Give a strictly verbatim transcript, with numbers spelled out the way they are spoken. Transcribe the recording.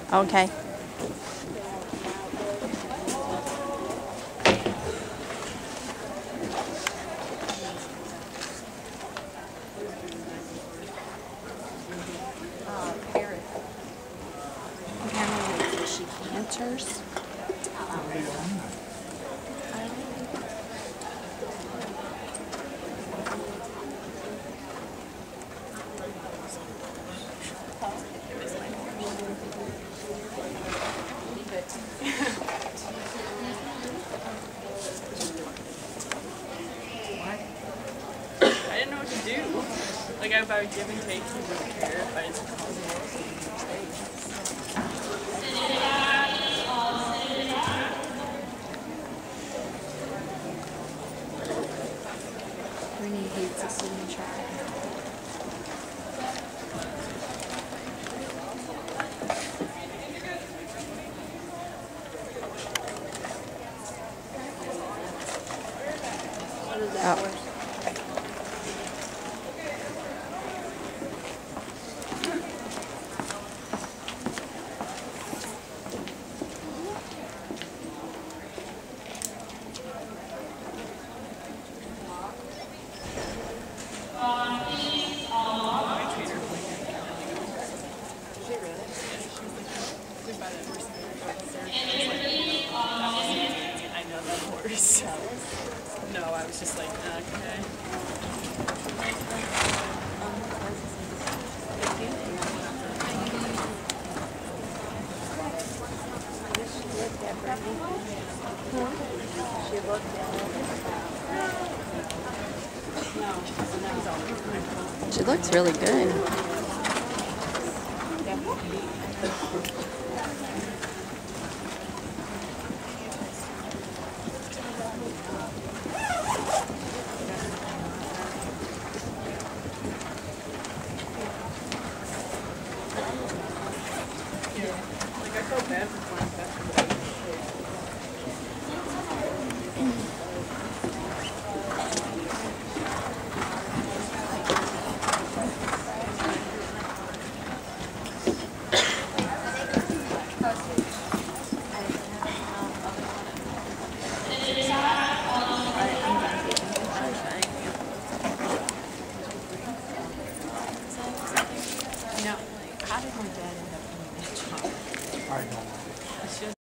Okay. Apparently she cancers. I didn't know what to do. Like, if I would give and take, he wouldn't care if I didn't cause Brittney hates a signature. What is that for? I know that horse. No, I was just like, okay. She looked at it. She looks really good.